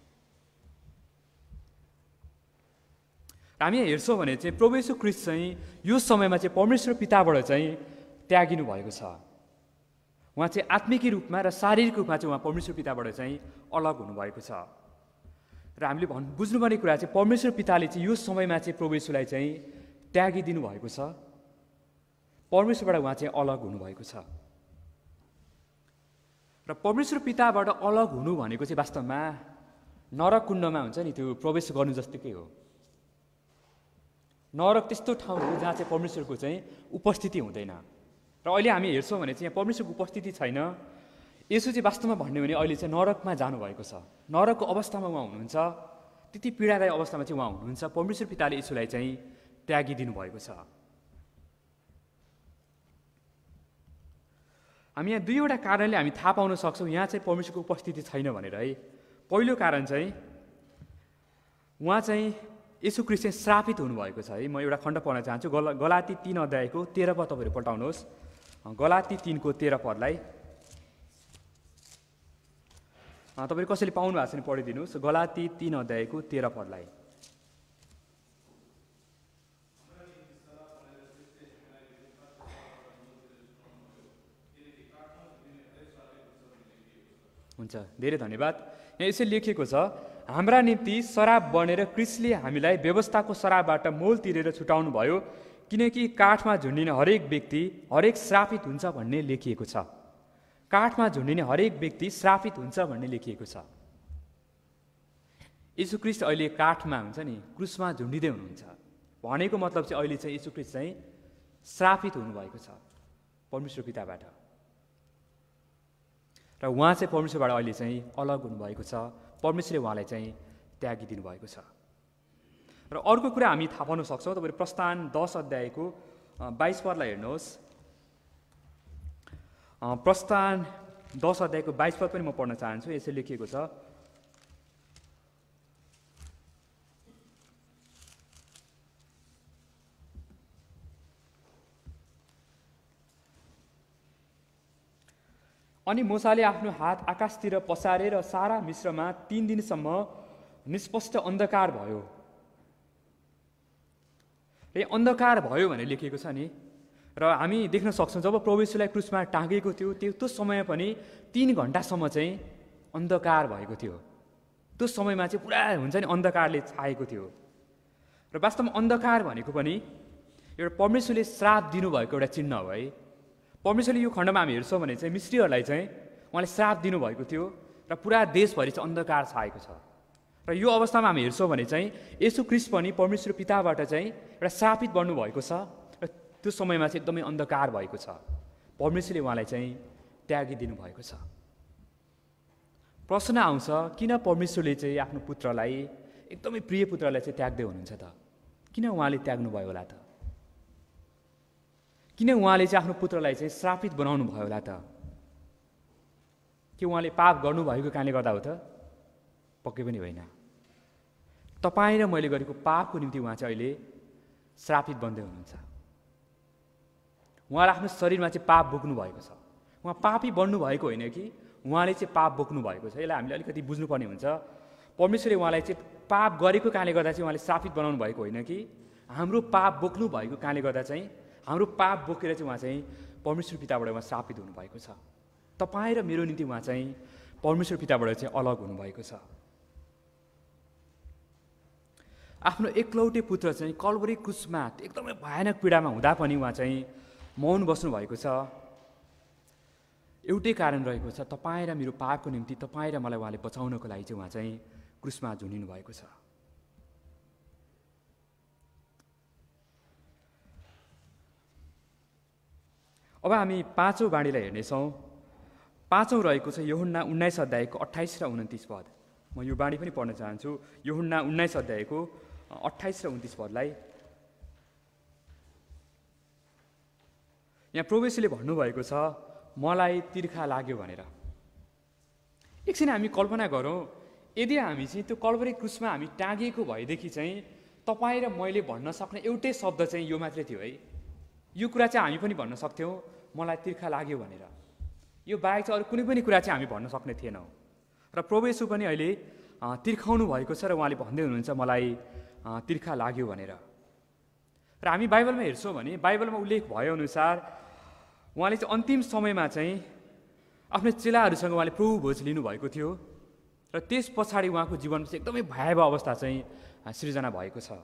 हामी हेर्छौँ भने चाहिँ प्रभु येशू ख्रीष्ट चाहिँ यो समयमा चाहिँ परमेश्वर पिताबाट चाहिँ त्यागिनु भएको छ। उहाँ चाहिँ आत्मिक रूपमा र शारीरिक रूपमा चाहिँ उहाँ परमेश्वर पिताबाट चाहिँ अलग हुनुभएको छ। र हामीले बुझ्नुपर्ने कुरा चाहिँ परमेश्वर पिताले चाहिँ यो समयमा चाहिँ प्रभु येशूलाई चाहिँ त्यागिदिनु भएको छ। परमेश्वरबाट उहाँ चाहिँ अलग हुनुभएको छ। र परमेश्वर पिताबाट अलग हुनु भनेको चाहिँ वास्तवमा नरक कुण्डमा हुन्छ नि, त्यो प्रवेश गर्नु जत्तिकै हो। नरक त्यस्तो ठाउँ हो जहाँ चाहिँ परमेश्वरको चाहिँ उपस्थिति हुँदैन। र अहिले हामी हेर्छौँ भने चाहिँ यहाँ परमेश्वरको उपस्थिति छैन। यसो चाहिँ वास्तवमा भन्यो भने अहिले चाहिँ नरकमा जानुभएको छ। नरकको अवस्थामा उहाँ हुनुहुन्छ। त्यति पीडादायी अवस्थामा चाहिँ उहाँ हुनुहुन्छ। परमेश्वर पिताले यसोलाई चाहिँ त्यागिदिनु भएको छ। हामी यहाँ दुईवटा कारणले हामी थाहा पाउन सक्छौँ यहाँ चाहिँ परमेश्वरको उपस्थिति छैन भनेर है। पहिलो कारण चाहिँ उहाँ चाहिँ येशू ख्रीष्ट चाहिँ श्रापित हुनुभएको छ है। म एउटा खण्ड पढ्न चाहन्छु। गलाती 3 अध्यायको 13 पद तपाईँहरू पल्टाउनुहोस्। गलाती 3 को 13 पदलाई तपाईँहरू कसैले पाउनु भएको छ भने पढिदिनुहोस्। गलाती 3 अध्यायको 13 पदलाई। हुन्छ, धेरै धन्यवाद। यहाँ यसै लेखिएको छ, हाम्रा निम्ति शराब बनेर क्रिस्टले हामीलाई व्यवस्थाको शराबबाट मोल तिरेर छुटाउनु भयो, किनकि काठमा झुन्डिने हरेक व्यक्ति हरेक श्रापित हुन्छ भन्ने लेखिएको छ। काठमा झुन्डिने हरेक व्यक्ति श्रापित हुन्छ भन्ने लेखिएको छ। येशू ख्रीष्ट अहिले काठमा हुन्छ नि, क्रुसमा झुन्डिँदै हुनुहुन्छ भनेको मतलब चाहिँ अहिले चाहिँ येशू ख्रीष्ट चाहिँ श्रापित हुनुभएको छ परमेश्वर पिताबाट। र उहाँ चाहिँ परमेश्वरबाट अहिले चाहिँ अलग हुनुभएको छ। परमेश्वरले उहाँलाई चाहिँ त्यागिदिनु भएको छ। र अर्को कुरा हामी थाहा पाउन सक्छौँ। तपाईँले प्रस्थान 10 अध्यायको 22 पदलाई हेर्नुहोस्। प्रस्थान 10 अध्यायको 22 पद पनि म पढ्न चाहन्छु। यसै लेखिएको छ, अनि मूसाले आफ्नो हात आकाशतिर पसारेर सारा मिश्रमा 3 दिनसम्म निष्पष्ट अन्धकार भयो। र अन्धकार भयो भनेर लेखिएको छ नि। र हामी देख्न सक्छौँ जब प्रभु येशूलाई क्रुसमा टाँगेको थियो त्यो समय पनि 3 घण्टासम्म चाहिँ अन्धकार भएको थियो। त्यो समयमा चाहिँ पुरा हुन्छ नि अन्धकारले छाएको थियो। र वास्तवमा अन्धकार भनेको पनि एउटा परमेश्वरले श्राप दिनुभएको एउटा चिन्ह हो है। परमेश्वरले यो खण्डमा हामी हेर्छौँ भने चाहिँ मिस्रीहरूलाई चाहिँ उहाँले श्राप दिनुभएको थियो र पुरा देशभरि चाहिँ अन्धकार छाएको छ। र यो अवस्थामा हामी हेर्छौँ भने चाहिँ येशू ख्रीष्ट पनि परमेश्वर पिताबाट चाहिँ एउटा श्रापित बन्नुभएको छ। र त्यो समयमा चाहिँ एकदमै अन्धकार भएको छ। परमेश्वरले उहाँलाई चाहिँ त्यागिदिनु भएको छ। प्रश्न आउँछ, किन परमेश्वरले चाहिँ आफ्नो पुत्रलाई, एकदमै प्रिय पुत्रलाई चाहिँ त्याग्दै हुनुहुन्छ त? किन उहाँले त्याग्नु भयो होला त? किन उहाँले चाहिँ आफ्नो पुत्रलाई चाहिँ श्रापित बनाउनु भयो होला त? के उहाँले पाप गर्नुभएको कारणले गर्दा हो त? पक्कै पनि होइन। तपाईँ र मैले गरेको पापको निम्ति उहाँ चाहिँ अहिले श्रापित बन्दै हुनुहुन्छ। उहाँले आफ्नो शरीरमा चाहिँ पाप बोक्नु भएको छ। उहाँ पापी बन्नु भएको होइन कि उहाँले चाहिँ पाप बोक्नु भएको छ। यसलाई हामीले अलिकति बुझ्नुपर्ने हुन्छ। परमेश्वरले उहाँलाई चाहिँ पाप गरेको कारणले गर्दा चाहिँ उहाँले श्रापित बनाउनु भएको होइन कि हाम्रो पाप बोक्नु भएको कारणले गर्दा चाहिँ हाम्रो पाप बोकेर चाहिँ उहाँ चाहिँ परमेश्वर पिताबाट उहाँ श्रापित हुनुभएको छ। तपाईँ र मेरो निम्ति उहाँ चाहिँ परमेश्वर पिताबाट चाहिँ अलग हुनुभएको छ। आफ्नो एकलौटे पुत्र चाहिँ कल्वरी क्रुसमा एकदमै भयानक पीडामा हुँदा पनि उहाँ चाहिँ मौन बस्नुभएको छ। एउटै कारण रहेको छ, तपाईँ र मेरो पापको निम्ति तपाईँ र मलाई उहाँले बचाउनको लागि चाहिँ उहाँ चाहिँ क्रुसमा झुनिनु भएको छ। अब हामी 5औं बाणीलाई हेर्नेछौँ। 5औं रहेको छ यूहन्ना 19 अध्यायको 28 र 29 पद। म यो बाणी पनि पढ्न चाहन्छु। यूहन्ना 19 अध्यायको 28 र 29 पदलाई यहाँ प्रभु येशूले भन्नुभएको छ, मलाई तिर्खा लाग्यो भनेर। एकछिन हामी कल्पना गरौँ, यदि हामी चाहिँ त्यो कल्वरी क्रुसमा हामी टाँगिएको भएदेखि चाहिँ तपाईँ र मैले भन्न सक्ने एउटै शब्द चाहिँ यो मात्रै थियो है। यो कुरा चाहिँ हामी पनि भन्न सक्थ्यौँ, मलाई तिर्खा लाग्यो भनेर। यो बाहेक चाहिँ अरू कुनै पनि कुरा चाहिँ हामी भन्न सक्ने थिएनौँ। र प्रभु येशू पनि अहिले तिर्खाउनु भएको छ र उहाँले भन्दै हुनुहुन्छ मलाई तिर्खा लाग्यो भनेर। र हामी बाइबलमा हेर्छौँ भने बाइबलमा उल्लेख भएअनुसार उहाँले चाहिँ अन्तिम समयमा चाहिँ आफ्नो चेलाहरूसँग उहाँले प्रभु भोज लिनुभएको थियो र त्यस पछाडि उहाँको जीवनमा चाहिँ एकदमै भयावह अवस्था चाहिँ सृजना भएको छ।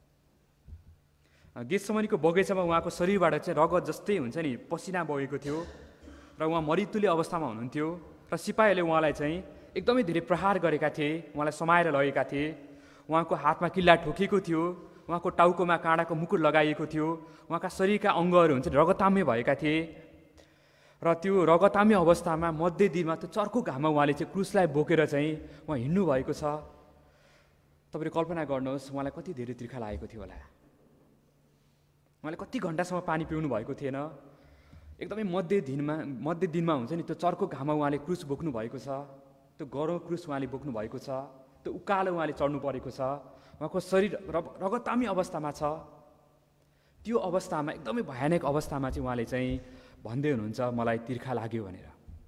गेतसमनीको बगैँचामा उहाँको शरीरबाट चाहिँ रगत जस्तै हुन्छ नि पसिना बगेको थियो र उहाँ मरितुल्य अवस्थामा हुनुहुन्थ्यो र सिपाहीहरूले उहाँलाई चाहिँ एकदमै धेरै प्रहार गरेका थिए, उहाँलाई समाएर लगेका थिए। उहाँको हातमा किल्ला ठोकिएको थियो, उहाँको टाउकोमा काँडाको मुकुट लगाइएको थियो, उहाँका शरीरका अङ्गहरू हुन्छ रगताम्य भएका थिए र त्यो रगताम्य अवस्थामा मध्य दिनमा त्यो चर्को घाममा उहाँले चाहिँ क्रुसलाई बोकेर चाहिँ उहाँ हिँड्नु भएको छ। तपाईँले कल्पना गर्नुहोस् उहाँलाई कति धेरै तिर्खा लागेको थियो होला। उहाँले कति घन्टासम्म पानी पिउनु भएको थिएन। एकदमै मध्य दिनमा हुन्छ नि त्यो चर्को घाममा उहाँले क्रुस बोक्नु भएको छ। त्यो गह्रो क्रुस उहाँले बोक्नु भएको छ। त्यो उकालो उहाँले चढ्नु परेको छ। उहाँको शरीर रगताम्य अवस्थामा छ। त्यो अवस्थामा एकदमै भयानक अवस्थामा चाहिँ उहाँले चाहिँ भन्दै हुनुहुन्छ मलाई तिर्खा लाग्यो भनेर।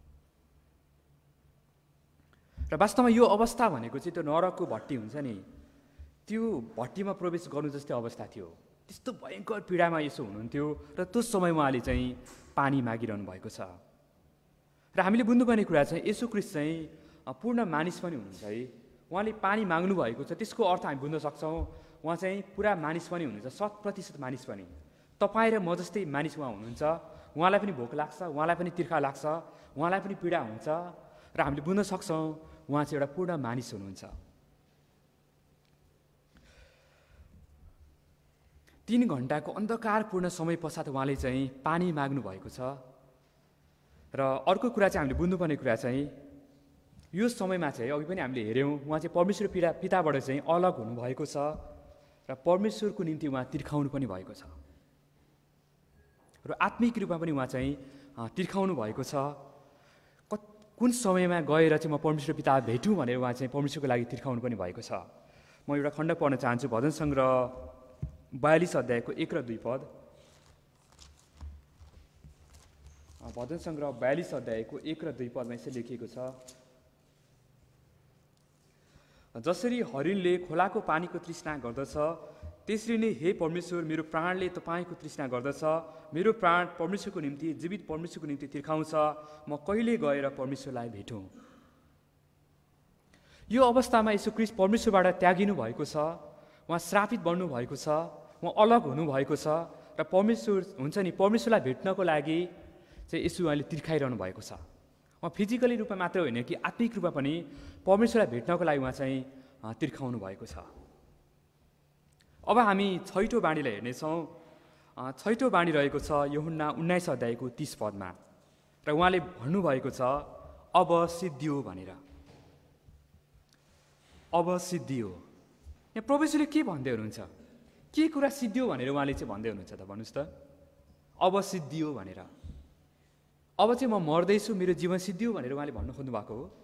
र वास्तवमा यो अवस्था भनेको चाहिँ त्यो नरकको भट्टी हुन्छ नि, त्यो भट्टीमा प्रवेश गर्नु जस्तै अवस्था थियो। त्यस्तो भयङ्कर पीडामा यसो हुनुहुन्थ्यो र त्यो समय उहाँले चाहिँ पानी मागिरहनु भएको छ। र हामीले बुझ्नुपर्ने कुरा चाहिँ येशू ख्रीष्ट चाहिँ पूर्ण मानिस पनि हुनुहुन्छ है। उहाँले पानी माग्नु भएको छ, त्यसको अर्थ हामी बुझ्न सक्छौँ उहाँ चाहिँ पुरा मानिस पनि हुनुहुन्छ, 100% मानिस पनि। तपाईँ र म जस्तै मानिस उहाँ हुनुहुन्छ। उहाँलाई पनि भोक लाग्छ, उहाँलाई पनि तिर्खा लाग्छ, उहाँलाई पनि पीडा हुन्छ र हामीले बुझ्न सक्छौँ उहाँ चाहिँ एउटा पूर्ण मानिस हुनुहुन्छ। 3 घन्टाको अन्धकारपूर्ण समय पश्चात उहाँले चाहिँ पानी माग्नु भएको छ। र अर्को कुरा चाहिँ हामीले बुझ्नुपर्ने कुरा चाहिँ यो समयमा चाहिँ अघि पनि हामीले हेऱ्यौँ उहाँ चाहिँ परमेश्वर पिताबाट चाहिँ अलग हुनुभएको छ र परमेश्वरको निम्ति उहाँ तिर्खाउनु पनि भएको छ र आत्मिक रूपमा पनि उहाँ चाहिँ तिर्खाउनु भएको छ। कुन समयमा गएर चाहिँ म परमेश्वर पिता भेटौँ भनेर उहाँ चाहिँ परमेश्वरको लागि तिर्खाउनु पनि भएको छ। म एउटा खण्ड पढ्न चाहन्छु, भजन सङ्ग्रह 42 अध्यायको 1 र 2 पद। भजन सङ्ग्रह 42 अध्यायको 1 र 2 पदमा यसरी लेखिएको छ, जसरी हरिणले खोलाको पानीको तृष्णा गर्दछ त्यसरी नै हे परमेश्वर मेरो प्राणले तपाईँको तृष्णा गर्दछ। मेरो प्राण परमेश्वरको निम्ति, जीवित परमेश्वरको निम्ति तिर्खाउँछ। म कहिले गएर परमेश्वरलाई भेटौँ। यो अवस्थामा येशू ख्रीष्ट परमेश्वरबाट त्यागिनु भएको छ, उहाँ श्रापित बन्नु भएको छ, उहाँ अलग हुनुभएको छ र परमेश्वर हुन्छ नि परमेश्वरलाई भेट्नको लागि चाहिँ येशू उहाँले तिर्खाइरहनु भएको छ। उहाँ फिजिकली रूपमा मात्र होइन कि आत्मिक रूपमा पनि परमेश्वरलाई भेट्नको लागि उहाँ चाहिँ तिर्खाउनु भएको छ। अब हामी 6औं बाणीलाई हेर्नेछौँ। 6औं बाणी रहेको छ यूहन्ना 19 अध्यायको 30 पदमा र उहाँले भन्नुभएको छ अब सिद्धियो भनेर। अब सिद्धियो। यहाँ प्रभु येशूले के भन्दै हुनुहुन्छ? के कुरा सिद्धियो भनेर उहाँले चाहिँ भन्दै हुनुहुन्छ त भन्नुहोस् त? अब सिद्धियो भनेर। अब चाहिँ म मर्दैछु, मेरो जीवन सिद्धियो भनेर उहाँले भन्नु खोज्नु भएको हो।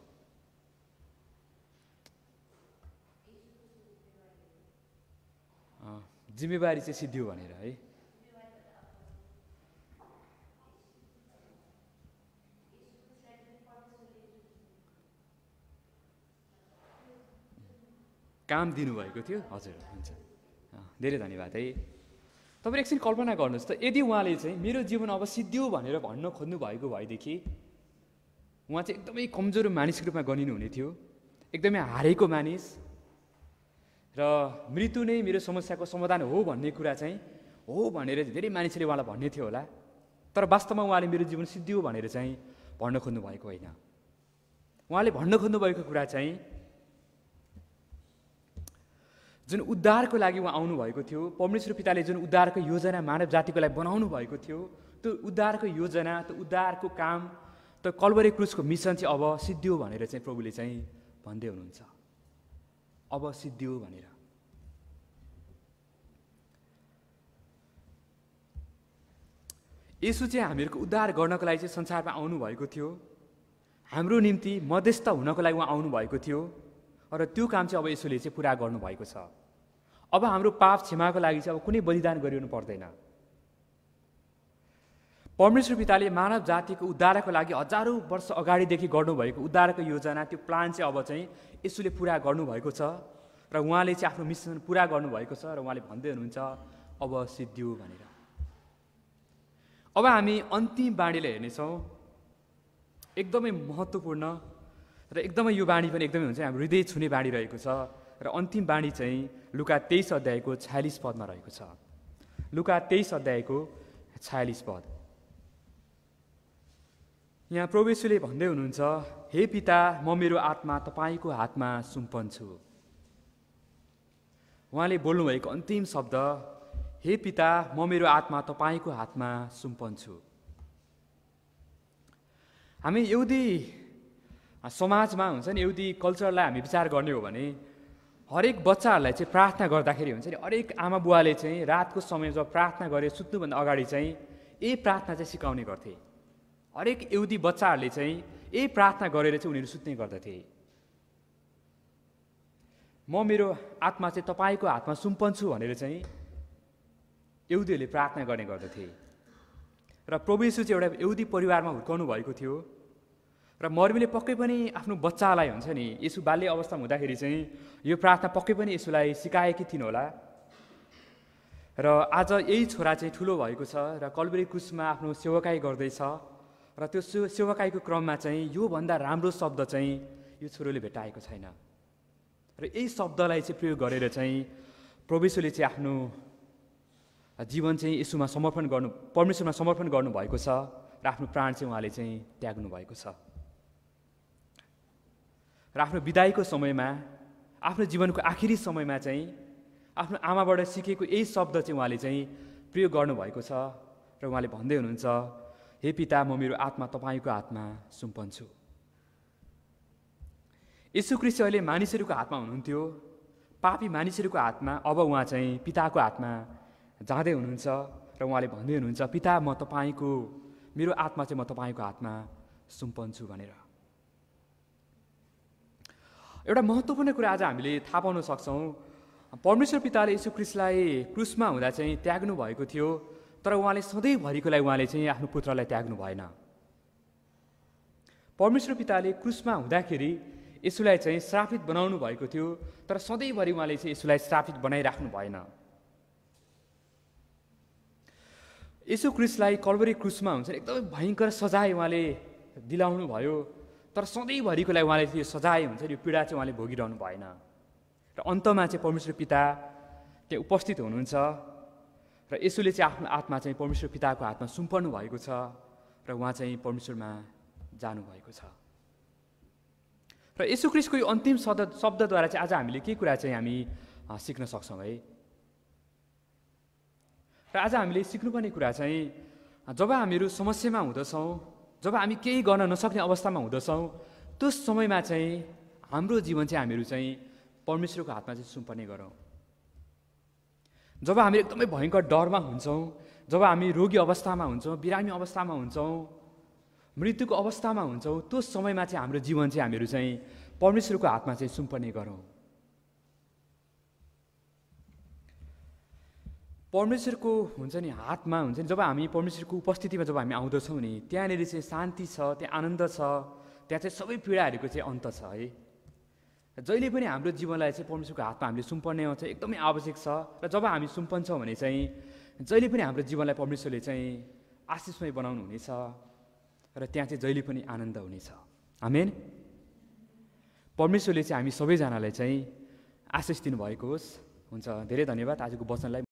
जिम्मेवारी चाहिँ सिद्धियो भनेर है। काम दिनुभएको थियो। हजुर हुन्छ, धेरै धन्यवाद है। तपाईँ एकछिन कल्पना गर्नुहोस् त, यदि उहाँले चाहिँ मेरो जीवन अब सिद्धियो भनेर भन्न खोज्नु भएको भएदेखि उहाँ चाहिँ एकदमै कमजोर मानिसको रूपमा गनिनु हुने थियो, एकदमै हारेको मानिस, र मृत्यु नै मेरो समस्याको समाधान हो भन्ने कुरा चाहिँ हो भनेर धेरै मानिसले उहाँलाई भन्ने थियो होला। तर वास्तवमा उहाँले मेरो जीवन सिद्धियो भनेर चाहिँ भन्न खोज्नु भएको होइन। उहाँले भन्न खोज्नु भएको कुरा चाहिँ जुन उद्धारको लागि उहाँ आउनुभएको थियो, परमेश्वर पिताले जुन उद्धारको योजना मानव जातिको लागि बनाउनु भएको थियो, त्यो उद्धारको योजना, त्यो उद्धारको काम, त्यो कल्वरी क्रुसको मिसन चाहिँ अब सिद्धियो भनेर चाहिँ प्रभुले चाहिँ भन्दै हुनुहुन्छ। अब सिद्धियो भनेर। येशू चाहिँ हामीहरूको उद्धार गर्नको लागि चाहिँ संसारमा आउनुभएको थियो, हाम्रो निम्ति मध्यस्थ हुनको लागि उहाँ आउनुभएको थियो, र त्यो काम चाहिँ अब येशूले चाहिँ पुरा गर्नुभएको छ। अब हाम्रो पाप क्षमाको लागि चाहिँ अब कुनै बलिदान गरिनु पर्दैन। परमेश्वर पिताले मानव जातिको उद्धारको लागि हजारौँ वर्ष अगाडिदेखि गर्नुभएको उद्धारको योजना, त्यो प्लान चाहिँ अब चाहिँ येशूले पुरा गर्नुभएको छ, र उहाँले चाहिँ आफ्नो मिसन पुरा गर्नुभएको छ, र उहाँले भन्दै हुनुहुन्छ अब सिद्धियो भनेर। अब हामी अन्तिम बाणीलाई हेर्नेछौँ, एकदमै महत्त्वपूर्ण र एकदमै यो बाणी पनि एकदमै हुन्छ, हाम्रो हृदय छुने बाणी रहेको छ, र अन्तिम बाणी चाहिँ लुका 23 अध्यायको 46 पदमा रहेको छ। लुका 23 अध्यायको 46 पद। यहाँ प्रभु येशूले भन्दै हुनुहुन्छ, हे पिता, म मेरो आत्मा तपाईँको हातमा सुम्पन्छु। उहाँले बोल्नुभएको अन्तिम शब्द, हे पिता, म मेरो आत्मा तपाईँको हातमा सुम्पन्छु। हामी यहुदी समाजमा हुन्छ नि, यहुदी कल्चरलाई हामी विचार गर्ने हो भने हरेक बच्चाहरूलाई चाहिँ प्रार्थना गर्दाखेरि हुन्छ नि, हरेक आमा बुवाले चाहिँ रातको समय जब प्रार्थना गरे सुत्नुभन्दा अगाडि चाहिँ यही प्रार्थना चाहिँ सिकाउने गर्थे। हरेक यहुदी बच्चाहरूले चाहिँ यही प्रार्थना गरेर चाहिँ उनीहरू सुत्ने गर्दथे। म मेरो आत्मा चाहिँ तपाईँको हातमा सुम्पन्छु भनेर चाहिँ यहुदीहरूले प्रार्थना गर्ने गर्दथे। र प्रभु येशू चाहिँ एउटा यहुदी परिवारमा हुर्काउनु भएको थियो, र मर्मीले पक्कै पनि आफ्नो बच्चालाई हुन्छ नि, येशू बाल्य अवस्थामा हुँदाखेरि चाहिँ यो प्रार्थना पक्कै पनि येशूलाई सिकाएकी थिइन् होला। र आज यही छोरा चाहिँ ठुलो भएको छ र कल्वरी क्रुसमा आफ्नो सेवकाई गर्दैछ, र त्यो सेवकाईको क्रममा चाहिँ योभन्दा राम्रो शब्द चाहिँ यो छोरोले भेटाएको छैन, र यही शब्दलाई चाहिँ प्रयोग गरेर चाहिँ प्रभु येशूले चाहिँ आफ्नो जीवन चाहिँ येशूमा समर्पण गर्नु, परमेश्वरमा समर्पण गर्नुभएको छ, र आफ्नो प्राण चाहिँ उहाँले चाहिँ त्याग्नु भएको छ। र आफ्नो विदाईको समयमा, आफ्नो जीवनको आखिरी समयमा चाहिँ आफ्नो आमाबाट सिकेको यही शब्द चाहिँ उहाँले चाहिँ प्रयोग गर्नुभएको छ, र उहाँले भन्दै हुनुहुन्छ, हे पिता, म मेरो आत्मा तपाईँको हातमा सुम्पन्छु। येशू ख्रीष्ट अहिले मानिसहरूको हातमा हुनुहुन्थ्यो, पापी मानिसहरूको हातमा, अब उहाँ चाहिँ पिताको हातमा जाँदै हुनुहुन्छ, र उहाँले भन्दै हुनुहुन्छ, पिता, म तपाईँको, मेरो आत्मा चाहिँ म तपाईँको हातमा सुम्पन्छु भनेर। एउटा महत्त्वपूर्ण कुरा आज हामीले थाहा पाउन सक्छौँ, परमेश्वर पिताले येशू ख्रीष्टलाई क्रुसमा हुँदा चाहिँ त्याग्नु भएको थियो, तर उहाँले सधैँभरिको लागि उहाँले चाहिँ आफ्नो पुत्रलाई त्याग्नु भएन। परमेश्वर पिताले क्रुसमा हुँदाखेरि येशूलाई चाहिँ श्रापित बनाउनु भएको थियो, तर सधैँभरि उहाँले चाहिँ येशूलाई श्रापित बनाइराख्नु भएन। येशू ख्रीष्टलाई कल्वरी क्रुसमा हुन्छ एकदमै भयङ्कर सजाय उहाँले दिलाउनु भयो, तर सधैँभरिको लागि उहाँले त्यो सजाय हुन्छ यो पीडा चाहिँ उहाँले भोगिरहनु भएन। र अन्तमा चाहिँ परमेश्वर पिता त्यहाँ उपस्थित हुनुहुन्छ, र येशूले चाहिँ आफ्नो आत्मा चाहिँ परमेश्वर पिताको हातमा सुम्पर्नु भएको छ, र उहाँ चाहिँ परमेश्वरमा जानुभएको छ। र येशू ख्रीष्टको यो अन्तिम शब्दद्वारा चाहिँ आज हामीले के कुरा चाहिँ हामी सिक्न सक्छौँ है। र आज हामीले सिक्नुपर्ने कुरा चाहिँ, जब हामीहरू समस्यामा हुँदछौँ, जब हामी केही गर्न नसक्ने अवस्थामा हुँदछौँ, त्यो समयमा चाहिँ हाम्रो जीवन चाहिँ हामीहरू चाहिँ परमेश्वरको हातमा चाहिँ सुम्पर्ने गरौँ। जब हामी एकदमै भयङ्कर डरमा हुन्छौँ, जब हामी रोगी अवस्थामा हुन्छौँ, बिरामी अवस्थामा हुन्छौँ, मृत्युको अवस्थामा हुन्छौँ, त्यो समयमा चाहिँ हाम्रो जीवन चाहिँ हामीहरू चाहिँ परमेश्वरको हातमा चाहिँ सुम्पर्ने गरौँ। परमेश्वरको हुन्छ नि हातमा हुन्छ नि, जब हामी परमेश्वरको उपस्थितिमा जब हामी आउँदछौँ नि, त्यहाँनिर चाहिँ शान्ति छ, त्यहाँ आनन्द छ, त्यहाँ चाहिँ सबै पीडाहरूको चाहिँ अन्त छ है। र जहिले पनि हाम्रो जीवनलाई चाहिँ परमेश्वरको हातमा हामीले सुम्पर्ने चाहिँ एकदमै आवश्यक छ। र जब हामी सुम्पन्छौँ भने चाहिँ जहिले पनि हाम्रो जीवनलाई परमेश्वरले चाहिँ आशिषमय बनाउनु हुनेछ र त्यहाँ चाहिँ जहिले पनि आनन्द हुनेछ। आमेन। परमेश्वरले चाहिँ हामी सबैजनालाई चाहिँ आशिष दिनुभएको होस्। हुन्छ, धेरै धन्यवाद। आजको वचनलाई